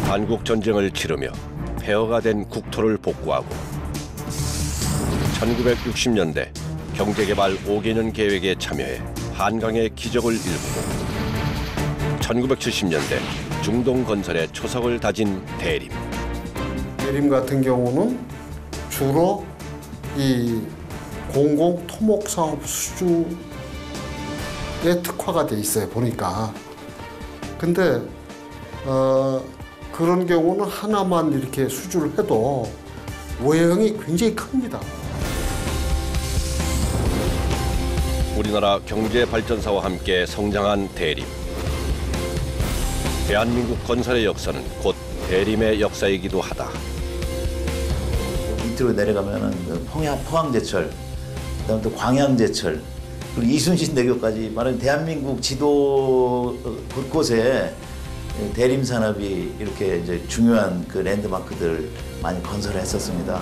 한국 전쟁을 치르며 폐허가 된 국토를 복구하고 1960년대 경제개발 5개년 계획에 참여해 한강의 기적을 일구고 1970년대 중동 건설의 초석을 다진 대림. 대림 같은 경우는 주로 이 공공 토목 사업 수주에 특화가 돼 있어요, 보니까. 근데 그런 경우는 하나만 이렇게 수주를 해도 외형이 굉장히 큽니다. 우리나라 경제 발전사와 함께 성장한 대림. 대한민국 건설의 역사는 곧 대림의 역사이기도 하다. 밑으로 내려가면은 포항제철, 그다음 또 광양제철, 그리고 이순신 대교까지 말하는 대한민국 지도 곳곳에 대림 산업이 이렇게 이제 중요한 그 랜드마크들을 많이 건설했었습니다.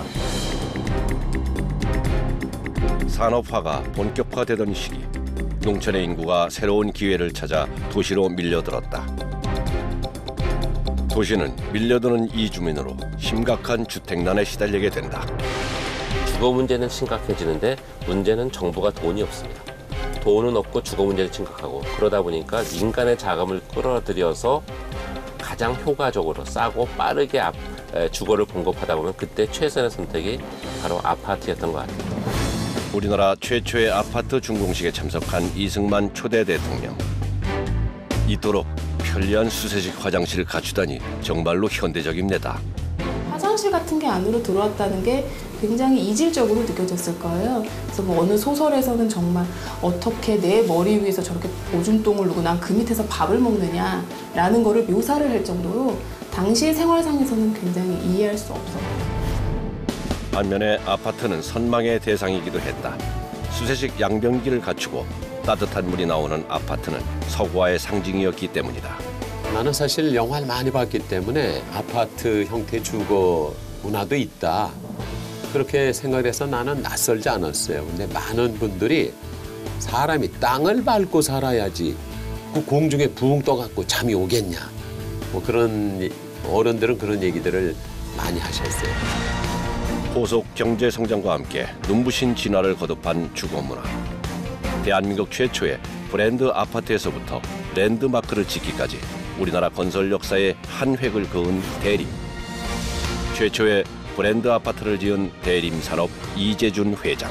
산업화가 본격화되던 시기, 농촌의 인구가 새로운 기회를 찾아 도시로 밀려들었다. 도시는 밀려드는 이주민으로 심각한 주택난에 시달리게 된다. 주거 문제는 심각해지는데 문제는 정부가 돈이 없습니다. 돈은 없고 주거 문제는 심각하고 그러다 보니까 민간의 자금을 끌어들여서 가장 효과적으로 싸고 빠르게 주거를 공급하다 보면 그때 최선의 선택이 바로 아파트였던 것 같아요. 우리나라 최초의 아파트 준공식에 참석한 이승만 초대 대통령. 이토록 편리한 수세식 화장실을 갖추다니 정말로 현대적입니다. 화장실 같은 게 안으로 들어왔다는 게 굉장히 이질적으로 느껴졌을 거예요. 그래서 뭐 어느 소설에서는 정말 어떻게 내 머리 위에서 저렇게 오줌똥을 누고 난 그 밑에서 밥을 먹느냐라는 거를 묘사를 할 정도로 당시의 생활상에서는 굉장히 이해할 수 없었어요. 반면에 아파트는 선망의 대상이기도 했다. 수세식 양변기를 갖추고 따뜻한 물이 나오는 아파트는 서구화의 상징이었기 때문이다. 나는 사실 영화를 많이 봤기 때문에 아파트 형태 주거 문화도 있다. 그렇게 생각해서 나는 낯설지 않았어요. 근데 많은 분들이 사람이 땅을 밟고 살아야지 그 공중에 붕 떠갖고 잠이 오겠냐. 뭐 그런 어른들은 그런 얘기들을 많이 하셨어요. 고속 경제 성장과 함께 눈부신 진화를 거듭한 주거 문화. 대한민국 최초의 브랜드 아파트에서부터 랜드마크를 짓기까지 우리나라 건설 역사의 한 획을 그은 대림. 최초의 브랜드 아파트를 지은 대림산업 이재준 회장.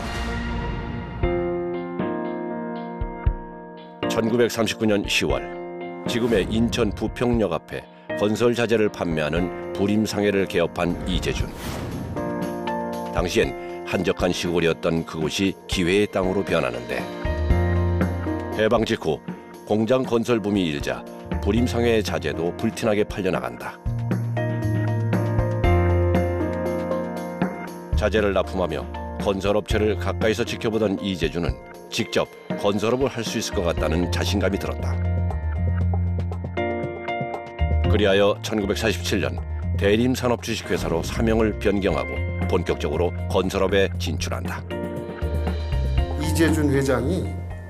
1939년 10월 지금의 인천 부평역 앞에 건설 자재를 판매하는 부림상해를 개업한 이재준. 당시엔 한적한 시골이었던 그곳이 기회의 땅으로 변하는데 해방 직후 공장 건설 붐이 일자 부림상해의 자재도 불티나게 팔려나간다. 자재를 납품하며 건설업체를 가까이서 지켜보던 이재준은 직접 건설업을 할 수 있을 것 같다는 자신감이 들었다. 그리하여 1947년 대림산업주식회사로 사명을 변경하고 본격적으로 건설업에 진출한다. 이재준 회장이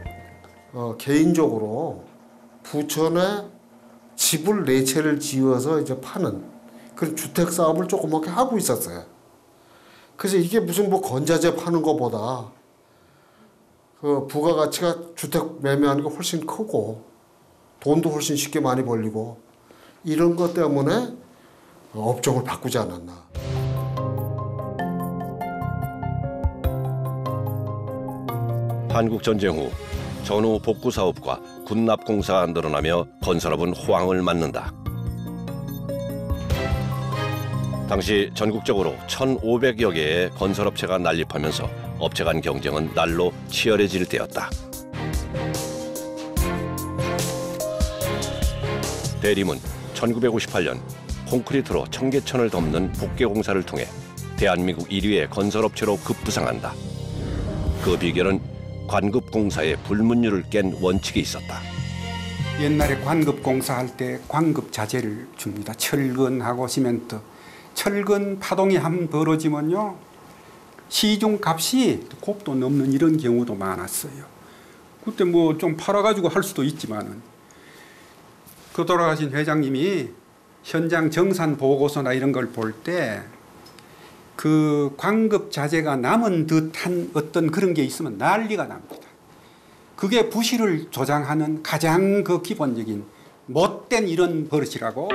개인적으로 부천에 집을 4채를 지어서 이제 파는 그런 주택 사업을 조그맣게 하고 있었어요. 그래서 이게 무슨 뭐 건자재 파는 것보다 그 부가가치가 주택 매매하는 게 훨씬 크고 돈도 훨씬 쉽게 많이 벌리고 이런 것 때문에 업종을 바꾸지 않았나. 한국전쟁 후 전후 복구 사업과 군납공사가 늘어나며 건설업은 호황을 맞는다. 당시 전국적으로 1,500여 개의 건설업체가 난립하면서 업체 간 경쟁은 날로 치열해질 때였다. 대림은 1958년 콘크리트로 청계천을 덮는 복개공사를 통해 대한민국 1위의 건설업체로 급부상한다. 그 비결은 관급공사의 불문율을 깬 원칙이 있었다. 옛날에 관급공사 할 때 관급 자재를 줍니다. 철근하고 시멘트. 철근 파동이 한 번 벌어지면요. 시중 값이 곱도 넘는 이런 경우도 많았어요. 그때 뭐 좀 팔아가지고 할 수도 있지만은 그 돌아가신 회장님이 현장 정산 보고서나 이런 걸 볼 때 그 광급 자재가 남은 듯한 어떤 그런 게 있으면 난리가 납니다. 그게 부실을 조장하는 가장 그 기본적인 못된 이런 버릇이라고.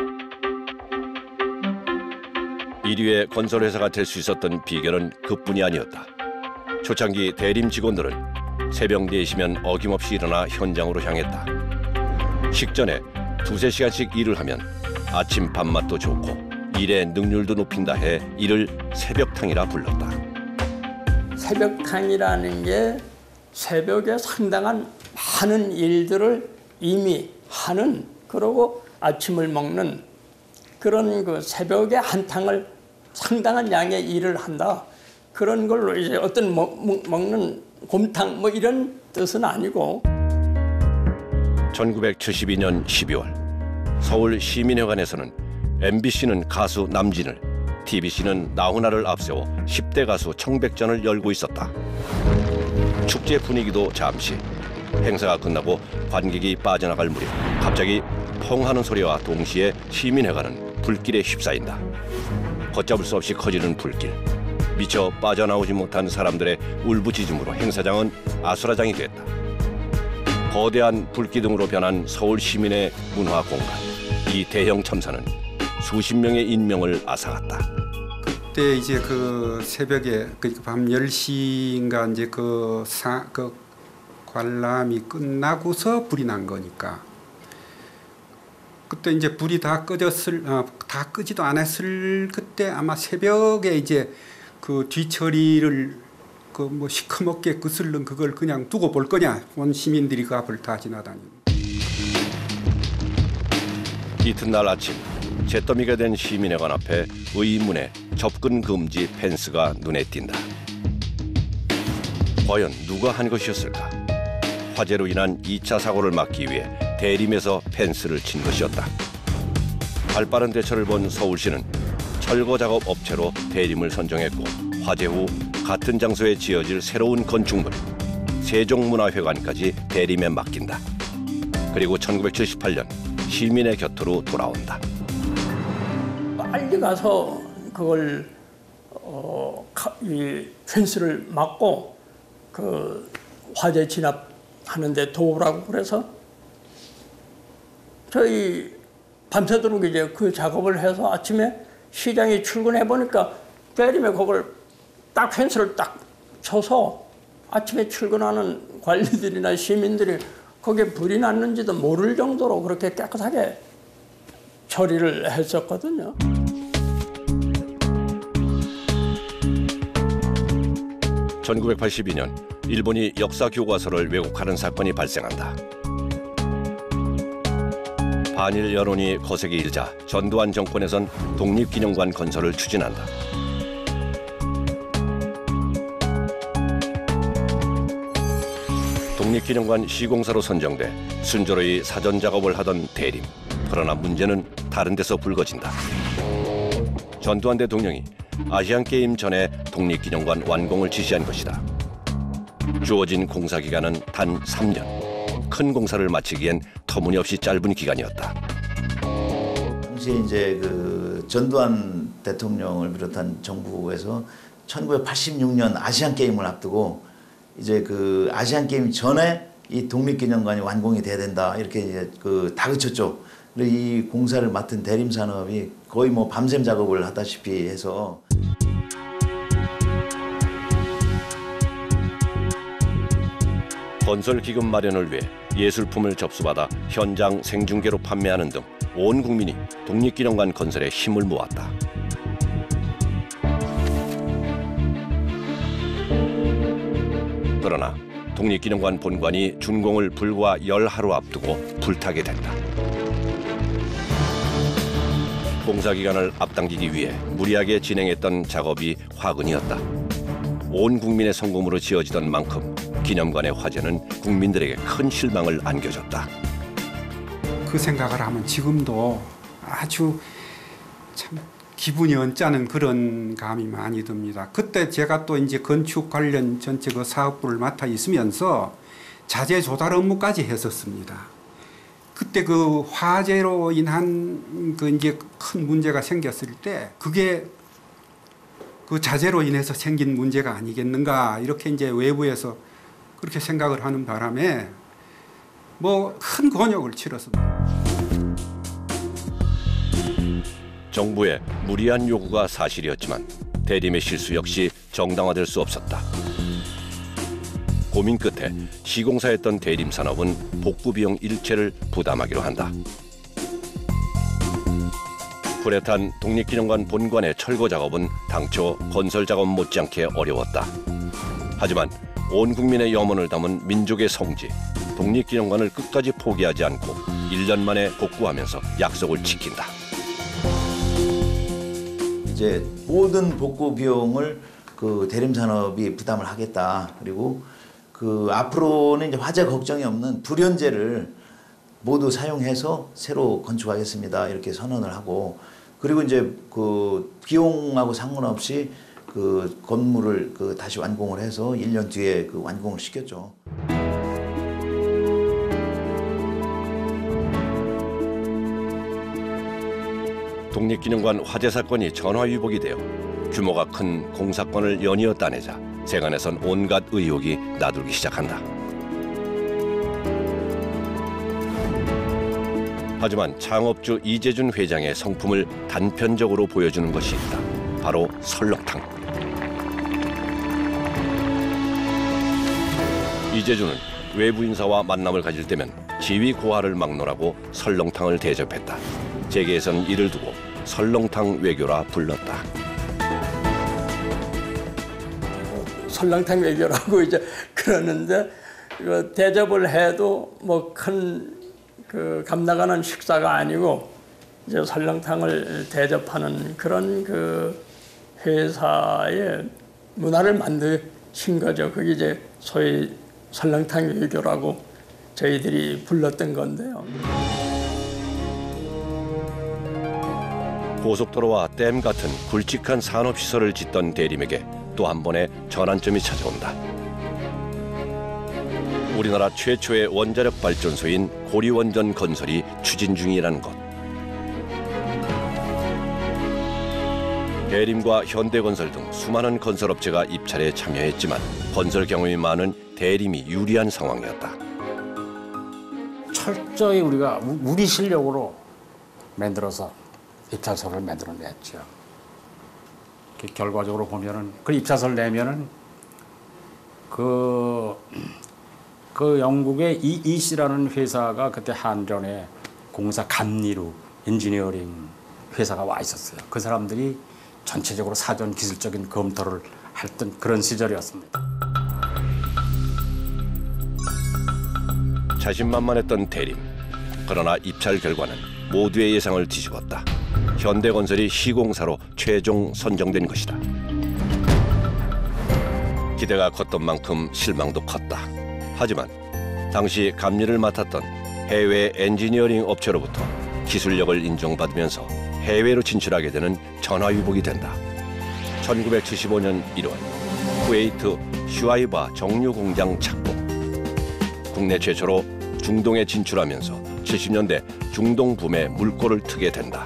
이류의 건설회사가 될 수 있었던 비결은 그뿐이 아니었다. 초창기 대림 직원들은 새벽 4시면 어김없이 일어나 현장으로 향했다. 식전에 2~3시간씩 일을 하면 아침 밥맛도 좋고 일의 능률도 높인다 해 이를 새벽탕이라 불렀다. 새벽탕이라는 게 새벽에 상당한 많은 일들을 이미 하는, 그러고 아침을 먹는 그런 그 새벽에 한탕을 상당한 양의 일을 한다. 그런 걸로 이제 어떤 먹는 곰탕 뭐 이런 뜻은 아니고. 1972년 12월 서울 시민회관에서는 MBC는 가수 남진을, TBC는 나훈아를 앞세워 10대 가수 청백전을 열고 있었다. 축제 분위기도 잠시. 행사가 끝나고 관객이 빠져나갈 무렵 갑자기 펑 하는 소리와 동시에 시민회관은 불길에 휩싸인다. 걷잡을 수 없이 커지는 불길. 미처 빠져나오지 못한 사람들의 울부짖음으로 행사장은 아수라장이 됐다. 거대한 불기둥으로 변한 서울 시민의 문화 공간. 이 대형 참사는 수십 명의 인명을 앗아갔다. 그때 이제 그 새벽에 밤 10시인가 이제 그 관람이 끝나고서 불이 난 거니까. 그때 이제 불이 다 끄지도 않았을 그때 아마 새벽에 이제 그 뒤처리를 그 뭐 시커멓게 그슬른 그걸 그냥 두고 볼 거냐, 온 시민들이 그 앞을 다 지나다니는. 이튿날 아침 잿더미가 된 시민회관 앞에 의문의 접근 금지 펜스가 눈에 띈다. 과연 누가 한 것이었을까? 화재로 인한 2차 사고를 막기 위해 대림에서 펜스를 친 것이었다. 발빠른 대처를 본 서울시는 철거 작업 업체로 대림을 선정했고 화재 후 같은 장소에 지어질 새로운 건축물 세종문화회관까지 대림에 맡긴다. 그리고 1978년 시민의 곁으로 돌아온다. 빨리 가서 그걸 이 펜스를 막고 그 화재 진압하는데 도우라고 그래서 저희 밤새도록 이제 그 작업을 해서 아침에 시장에 출근해 보니까 대림에 그걸 딱 펜스를 딱 쳐서 아침에 출근하는 관리들이나 시민들이 거기에 불이 났는지도 모를 정도로 그렇게 깨끗하게 처리를 했었거든요. (1982년) 일본이 역사 교과서를 왜곡하는 사건이 발생한다. 반일 여론이 거세게 일자 전두환 정권에선 독립기념관 건설을 추진한다. 독립기념관 시공사로 선정돼 순조로이 사전 작업을 하던 대림. 그러나 문제는 다른 데서 불거진다. 전두환 대통령이 아시안게임 전에 독립기념관 완공을 지시한 것이다. 주어진 공사 기간은 단 3년. 큰 공사를 마치기엔 터무니없이 짧은 기간이었다. 당시에 이제 그 전두환 대통령을 비롯한 정부에서 1986년 아시안 게임을 앞두고 이제 그 아시안 게임 전에 이 독립기념관이 완공이 돼야 된다 이렇게 이제 그 다그쳤죠. 이 공사를 맡은 대림산업이 거의 뭐 밤샘 작업을 하다시피 해서. 건설 기금 마련을 위해 예술품을 접수받아 현장 생중계로 판매하는 등 온 국민이 독립기념관 건설에 힘을 모았다. 그러나 독립기념관 본관이 준공을 불과 10하루 앞두고 불타게 된다. 공사 기간을 앞당기기 위해 무리하게 진행했던 작업이 화근이었다. 온 국민의 성공으로 지어지던 만큼 기념관의 화재는 국민들에게 큰 실망을 안겨줬다. 그 생각을 하면 지금도 아주 참 기분이 언짢은 그런 감이 많이 듭니다. 그때 제가 또 이제 건축 관련 전체 그 사업부를 맡아 있으면서 자재 조달 업무까지 했었습니다. 그때 그 화재로 인한 그 이제 큰 문제가 생겼을 때 그게 그 자재로 인해서 생긴 문제가 아니겠는가 이렇게 이제 외부에서 그렇게 생각을 하는 바람에 뭐 큰 곤욕을 치렀습니다. 정부의 무리한 요구가 사실이었지만 대림의 실수 역시 정당화될 수 없었다. 고민 끝에 시공사였던 대림산업은 복구 비용 일체를 부담하기로 한다. 불에 탄 독립기념관 본관의 철거 작업은 당초 건설 작업 못지않게 어려웠다. 하지만 온 국민의 염원을 담은 민족의 성지, 독립기념관을 끝까지 포기하지 않고 1년 만에 복구하면서 약속을 지킨다. 이제 모든 복구 비용을 그 대림산업이 부담을 하겠다. 그리고 그 앞으로는 이제 화재 걱정이 없는 불연재를 모두 사용해서 새로 건축하겠습니다. 이렇게 선언을 하고, 그리고 이제 그 비용하고 상관없이 그 건물을 그 다시 완공을 해서 1년 뒤에 그 완공을 시켰죠. 독립기념관 화재 사건이 전화위복이 되어 규모가 큰 공사건을 연이어 따내자 세간에선 온갖 의혹이 나돌기 시작한다. 하지만 창업주 이재준 회장의 성품을 단편적으로 보여주는 것이 있다. 바로 설렁탕. 이재준은 외부 인사와 만남을 가질 때면 지위 고하를 막론하고 설렁탕을 대접했다. 재계에서는 이를 두고 설렁탕 외교라 불렀다. 설렁탕 외교라고 이제 그러는데 대접을 해도 뭐 큰 그 감나가는 식사가 아니고 이제 설렁탕을 대접하는 그런 그 회사의 문화를 만드신 거죠. 그게 이제 소위 설렁탕 외교라고 저희들이 불렀던 건데요. 고속도로와 댐 같은 굵직한 산업시설을 짓던 대림에게 또 한 번의 전환점이 찾아온다. 우리나라 최초의 원자력 발전소인 고리원전 건설이 추진 중이라는 것. 대림과 현대건설 등 수많은 건설업체가 입찰에 참여했지만 건설 경험이 많은 대림이 유리한 상황이었다. 철저히 우리가 우리 실력으로 만들어서 입찰서를 만들어냈죠. 결과적으로 보면은 그 입찰서를 내면은 그 영국의 EEC라는 회사가 그때 한전에 공사 감리로 엔지니어링 회사가 와 있었어요. 그 사람들이 전체적으로 사전 기술적인 검토를 했던 그런 시절이었습니다. 자신만만했던 대림. 그러나 입찰 결과는 모두의 예상을 뒤집었다. 현대건설이 시공사로 최종 선정된 것이다. 기대가 컸던 만큼 실망도 컸다. 하지만 당시 감리를 맡았던 해외 엔지니어링 업체로부터 기술력을 인정받으면서 해외로 진출하게 되는 전화위복이 된다. 1975년 1월 쿠웨이트 슈아이바 정유공장 착공. 국내 최초로 중동에 진출하면서 70년대 중동 붐에 물꼬를 트게 된다.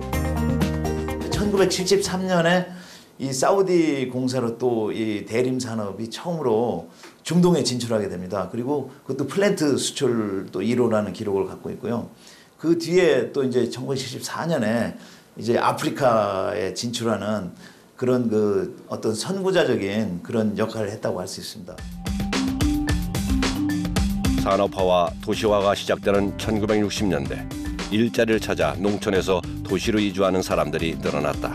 1973년에 이 사우디 공사로 또 이 대림 산업이 처음으로 중동에 진출하게 됩니다. 그리고 그것도 플랜트 수출도 1호라는 기록을 갖고 있고요. 그 뒤에 또 이제 1974년에 이제 아프리카에 진출하는 그런 그 어떤 선구자적인 그런 역할을 했다고 할 수 있습니다. 산업화와 도시화가 시작되는 1960년대 일자리를 찾아 농촌에서 도시로 이주하는 사람들이 늘어났다.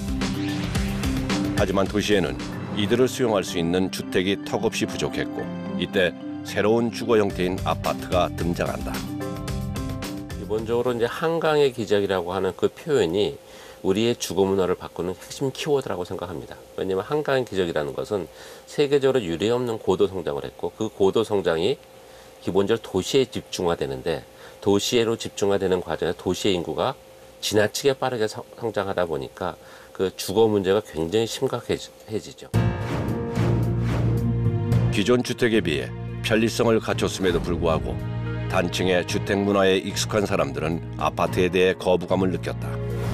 하지만 도시에는 이들을 수용할 수 있는 주택이 턱없이 부족했고 이때 새로운 주거 형태인 아파트가 등장한다. 기본적으로 이제 한강의 기적이라고 하는 그 표현이 우리의 주거 문화를 바꾸는 핵심 키워드라고 생각합니다. 왜냐하면 한강의 기적이라는 것은 세계적으로 유례없는 고도 성장을 했고 그 고도 성장이 기본적으로 도시에 집중화되는데 도시로 집중화되는 과정에 도시의 인구가 지나치게 빠르게 성장하다 보니까 그 주거 문제가 굉장히 심각해지죠. 기존 주택에 비해 편리성을 갖췄음에도 불구하고 단층의 주택 문화에 익숙한 사람들은 아파트에 대해 거부감을 느꼈다.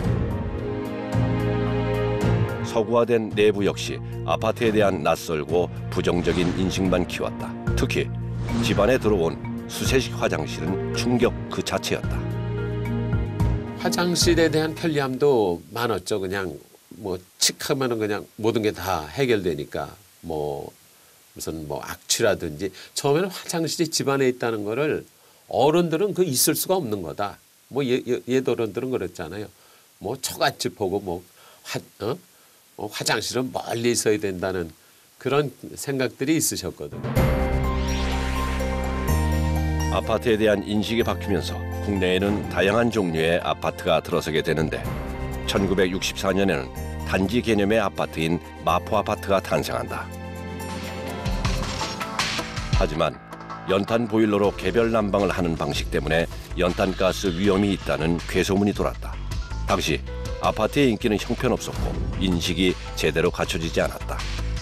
서구화된 내부 역시 아파트에 대한 낯설고 부정적인 인식만 키웠다. 특히 집안에 들어온 수세식 화장실은 충격 그 자체였다. 화장실에 대한 편리함도 많았죠. 그냥 뭐 칙하면은 그냥 모든 게 다 해결되니까 뭐 무슨 뭐 악취라든지 처음에는 화장실이 집안에 있다는 거를 어른들은 그 있을 수가 없는 거다. 뭐 옛 어른들은 그랬잖아요. 뭐 처갓집 보고 뭐 화장실은 멀리 있어야 된다는 그런 생각들이 있으셨거든요. 아파트에 대한 인식이 바뀌면서 국내에는 다양한 종류의 아파트가 들어서게 되는데 1964년에는 단지 개념의 아파트인 마포 아파트가 탄생한다. 하지만 연탄 보일러로 개별 난방을 하는 방식 때문에 연탄가스 위험이 있다는 괴소문이 돌았다. 당시 아파트의 인기는 형편없었고 인식이 제대로 갖춰지지 않았다.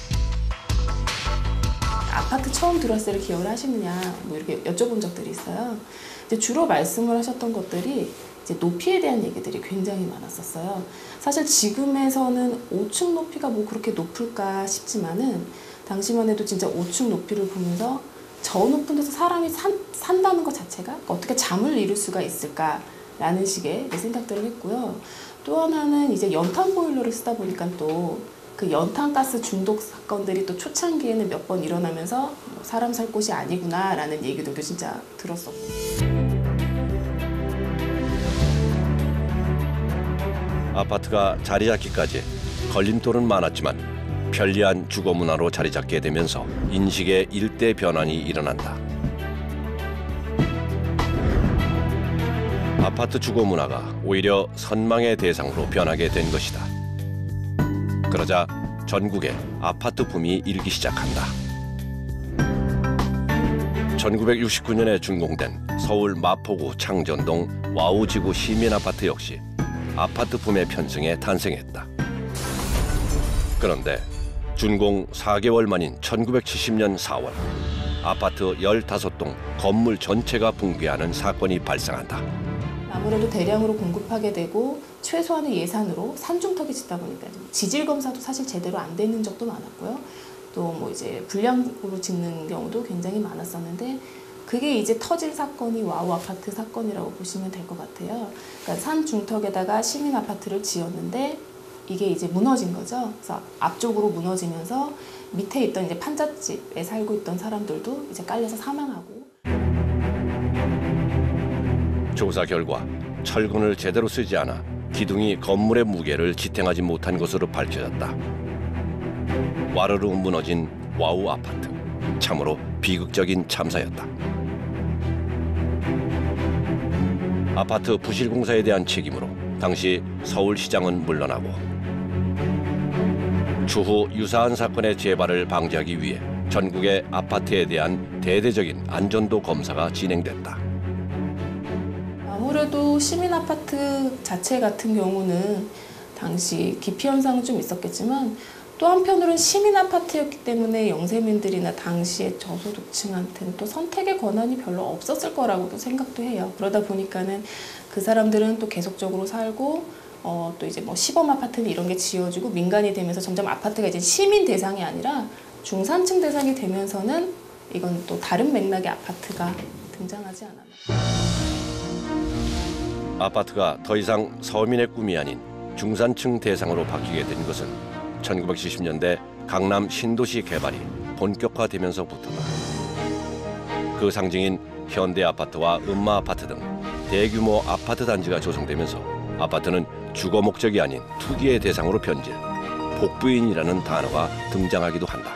아파트 처음 들어왔을 때 기억을 하시느냐 뭐 이렇게 여쭤본 적들이 있어요. 이제 주로 말씀을 하셨던 것들이 이제 높이에 대한 얘기들이 굉장히 많았었어요. 사실 지금에서는 5층 높이가 뭐 그렇게 높을까 싶지만은 당시만 해도 진짜 5층 높이를 보면서 저 높은 데서 사람이 산다는 것 자체가 어떻게 잠을 이룰 수가 있을까라는 식의 생각들을 했고요. 또 하나는 이제 연탄 보일러를 쓰다 보니까 또 그 연탄가스 중독 사건들이 또 초창기에는 몇 번 일어나면서 사람 살 곳이 아니구나라는 얘기들도 진짜 들었었고. 아파트가 자리 잡기까지 걸림돌은 많았지만 편리한 주거 문화로 자리 잡게 되면서 인식의 일대 변환이 일어난다. 아파트 주거 문화가 오히려 선망의 대상으로 변하게 된 것이다. 그러자 전국에 아파트 붐이 일기 시작한다. 1969년에 준공된 서울 마포구 창전동 와우지구 시민아파트 역시 아파트 붐의 편승에 탄생했다. 그런데 준공 4개월 만인 1970년 4월 아파트 15동 건물 전체가 붕괴하는 사건이 발생한다. 아무래도 대량으로 공급하게 되고 최소한의 예산으로 산중턱이 짓다 보니까 지질 검사도 사실 제대로 안 되는 적도 많았고요. 또 뭐 이제 불량으로 짓는 경우도 굉장히 많았었는데 그게 이제 터질 사건이 와우 아파트 사건이라고 보시면 될 것 같아요. 그러니까 산 중턱에다가 시민 아파트를 지었는데 이게 이제 무너진 거죠. 그래서 앞쪽으로 무너지면서 밑에 있던 이제 판잣집에 살고 있던 사람들도 이제 깔려서 사망하고. 조사 결과 철근을 제대로 쓰지 않아 기둥이 건물의 무게를 지탱하지 못한 것으로 밝혀졌다. 와르르 무너진 와우 아파트. 참으로 비극적인 참사였다. 아파트 부실 공사에 대한 책임으로 당시 서울시장은 물러나고 추후 유사한 사건의 재발을 방지하기 위해 전국의 아파트에 대한 대대적인 안전도 검사가 진행됐다. 아무래도 시민 아파트 자체 같은 경우는 당시 기피 현상은 좀 있었겠지만 또 한편으로는 시민 아파트였기 때문에 영세민들이나 당시의 저소득층한테는 또 선택의 권한이 별로 없었을 거라고도 생각도 해요. 그러다 보니까는 그 사람들은 또 계속적으로 살고 또 이제 뭐 시범 아파트는 이런 게 지어지고 민간이 되면서 점점 아파트가 이제 시민 대상이 아니라 중산층 대상이 되면서는 이건 또 다른 맥락의 아파트가 등장하지 않았나. 아파트가 더 이상 서민의 꿈이 아닌 중산층 대상으로 바뀌게 된 것은 1970년대 강남 신도시 개발이 본격화되면서부터다. 그 상징인 현대 아파트와 음마 아파트 등 대규모 아파트 단지가 조성되면서 아파트는 주거 목적이 아닌 투기의 대상으로 변질, 복부인이라는 단어가 등장하기도 한다.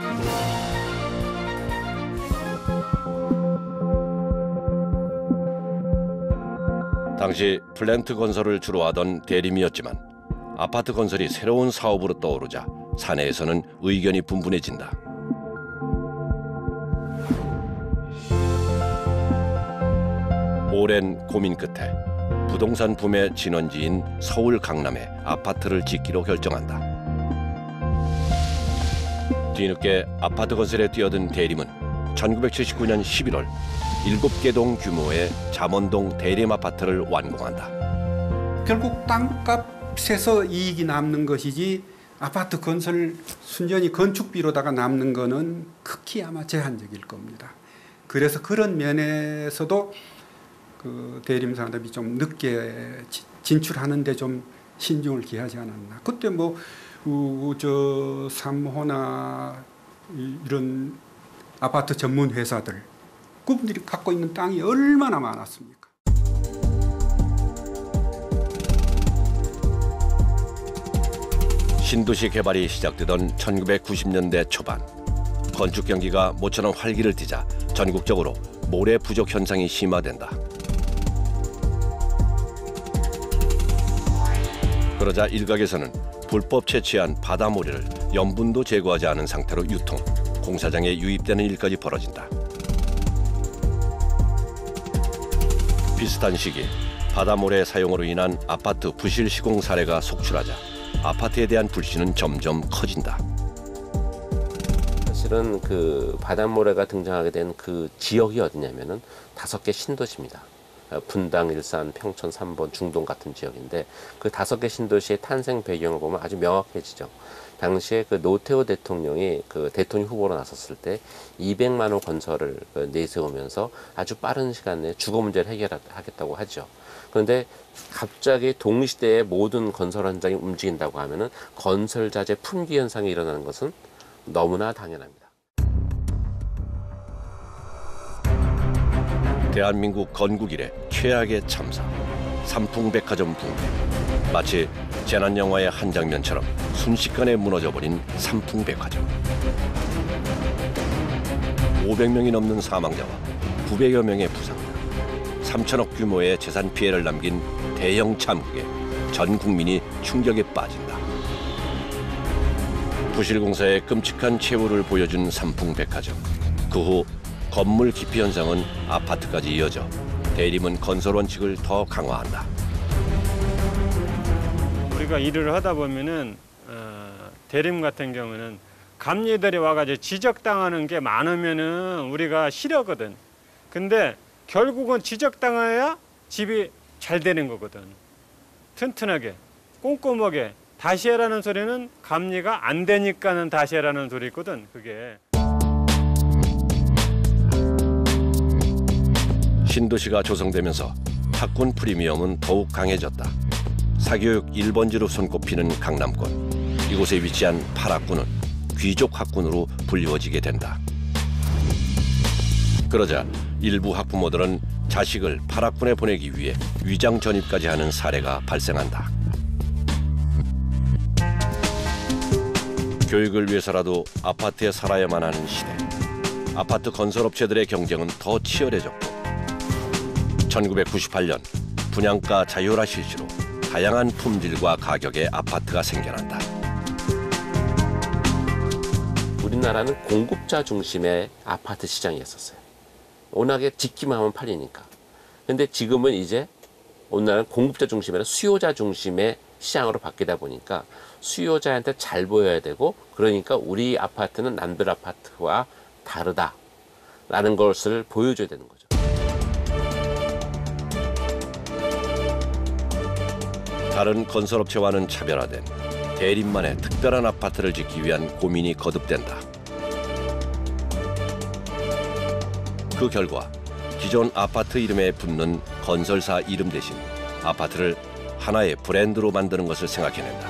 당시 플랜트 건설을 주로 하던 대림이었지만 아파트 건설이 새로운 사업으로 떠오르자 사내에서는 의견이 분분해진다. 오랜 고민 끝에 부동산 붐의 진원지인 서울 강남에 아파트를 짓기로 결정한다. 뒤늦게 아파트 건설에 뛰어든 대림은 1979년 11월 7개 동 규모의 잠원동 대림 아파트를 완공한다. 결국 땅값에서 이익이 남는 것이지 아파트 건설 순전히 건축비로다가 남는 거는 극히 아마 제한적일 겁니다. 그래서 그런 면에서도 그 대림산업이 좀 늦게 진출하는데 좀 신중을 기하지 않았나. 그때 뭐 저 삼호나 이런 아파트 전문 회사들 그분들이 갖고 있는 땅이 얼마나 많았습니까? 신도시 개발이 시작되던 1990년대 초반, 건축 경기가 모처럼 활기를 띠자 전국적으로 모래 부족 현상이 심화된다. 그러자 일각에서는 불법 채취한 바다모래를 염분도 제거하지 않은 상태로 유통, 공사장에 유입되는 일까지 벌어진다. 비슷한 시기 바다모래 사용으로 인한 아파트 부실 시공 사례가 속출하자 아파트에 대한 불신은 점점 커진다. 사실은 그 바닷모래가 등장하게 된 그 지역이 어디냐면은 5개 신도시입니다. 분당, 일산, 평촌, 삼본, 중동 같은 지역인데 그 5개 신도시의 탄생 배경을 보면 아주 명확해지죠. 당시에 그 노태우 대통령이 그 대통령 후보로 나섰을 때 200만 호 건설을 내세우면서 아주 빠른 시간 내에 주거 문제를 해결하겠다고 하죠. 그런데 갑자기 동시대에 모든 건설 현장이 움직인다고 하면은 건설 자재 품귀 현상이 일어나는 것은 너무나 당연합니다. 대한민국 건국 이래 최악의 참사, 삼풍백화점 붕괴. 마치 재난 영화의 한 장면처럼 순식간에 무너져버린 삼풍백화점. 500명이 넘는 사망자와 900여 명의 부상자, 3천억 규모의 재산 피해를 남긴 대형 참극에 전 국민이 충격에 빠진다. 부실공사의 끔찍한 최후를 보여준 삼풍백화점. 그 후 건물 기피 현상은 아파트까지 이어져 대림은 건설 원칙을 더 강화한다. 우리가 일을 하다 보면은 대림 같은 경우는 감리들이 와가지고 지적당하는 게 많으면은 우리가 싫어거든. 근데 결국은 지적당해야 집이 잘 되는 거거든. 튼튼하게, 꼼꼼하게. 다시 해라는 소리는 감리가 안 되니까는 다시 해라는 소리거든, 그게. 신도시가 조성되면서 학군 프리미엄은 더욱 강해졌다. 사교육 1번지로 손꼽히는 강남권. 이곳에 위치한 8학군은 귀족 학군으로 불리워지게 된다. 그러자 일부 학부모들은 자식을 8학군에 보내기 위해 위장 전입까지 하는 사례가 발생한다. 교육을 위해서라도 아파트에 살아야만 하는 시대. 아파트 건설업체들의 경쟁은 더 치열해졌고 1998년 분양가 자율화 실시로 다양한 품질과 가격의 아파트가 생겨난다. 우리나라는 공급자 중심의 아파트 시장이었었어요. 워낙에 짓기만 하면 팔리니까. 근데 지금은 이제 오늘날은 공급자 중심이 아니라 수요자 중심의 시장으로 바뀌다 보니까 수요자한테 잘 보여야 되고, 그러니까 우리 아파트는 남들 아파트와 다르다라는 것을 보여줘야 되는 거죠. 다른 건설업체와는 차별화된 대림만의 특별한 아파트를 짓기 위한 고민이 거듭된다. 그 결과 기존 아파트 이름에 붙는 건설사 이름 대신 아파트를 하나의 브랜드로 만드는 것을 생각해낸다.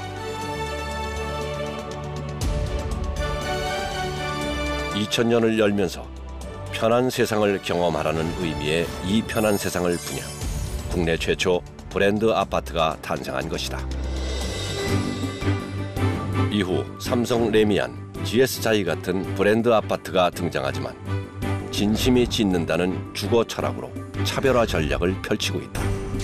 2000년을 열면서 편한 세상을 경험하라는 의미의 이 편한 세상을 분양, 국내 최초 브랜드 아파트가 탄생한 것이다. 이후 삼성 레미안, GS자이 같은 브랜드 아파트가 등장하지만 진심이 짓는다는 주거 철학으로 차별화 전략을 펼치고 있다.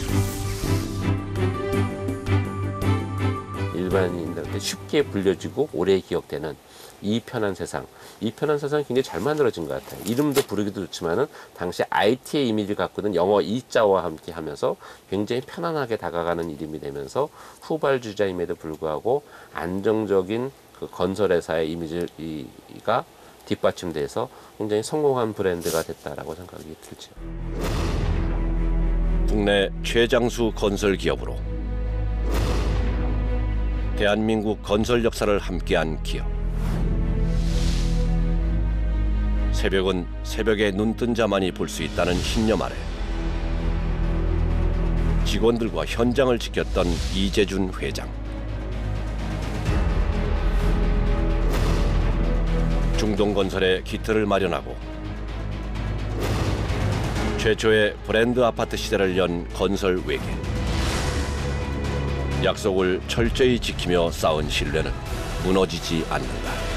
일반인들한테 쉽게 불려지고 오래 기억되는 이 편한 세상. 이 편한 세상이 굉장히 잘 만들어진 것 같아요. 이름도 부르기도 좋지만은 당시 IT의 이미지를 갖고 있는 영어 이자와 함께 하면서 굉장히 편안하게 다가가는 이름이 되면서 후발주자임에도 불구하고 안정적인 그 건설회사의 이미지가 뒷받침돼서 굉장히 성공한 브랜드가 됐다라고 생각이 들죠. 국내 최장수 건설 기업으로 대한민국 건설 역사를 함께한 기업. 새벽은 새벽에 눈뜬 자만이 볼 수 있다는 신념 아래 직원들과 현장을 지켰던 이재준 회장. 중동건설에 기틀을 마련하고 최초의 브랜드 아파트 시대를 연 건설 외계. 약속을 철저히 지키며 쌓은 신뢰는 무너지지 않는다.